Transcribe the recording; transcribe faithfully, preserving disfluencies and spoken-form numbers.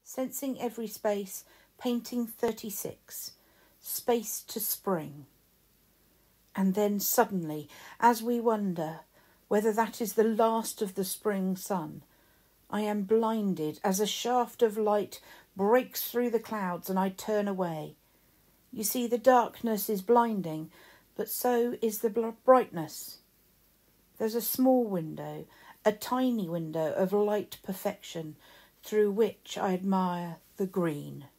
Sensing every space, painting thirty-six, space to spring. And then suddenly, as we wonder whether that is the last of the spring sun, I am blinded as a shaft of light breaks through the clouds and I turn away. You see, the darkness is blinding, but so is the brightness. There's a small window, a tiny window of light perfection, through which I admire the green.